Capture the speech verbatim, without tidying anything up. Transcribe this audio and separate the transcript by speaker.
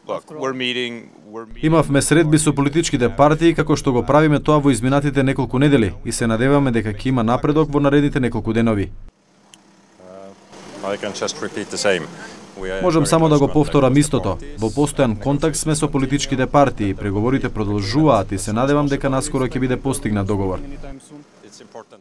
Speaker 1: Имавме средби со политичките партии како што го правиме тоа во изминатите неколку недели и се надеваме дека ќе има напредок во наредните неколку денови. Можам само да го повторам истото. Во постојан контакт сме со политичките партии, преговорите продолжуваат и се надевам дека наскоро ќе биде постигнат договор.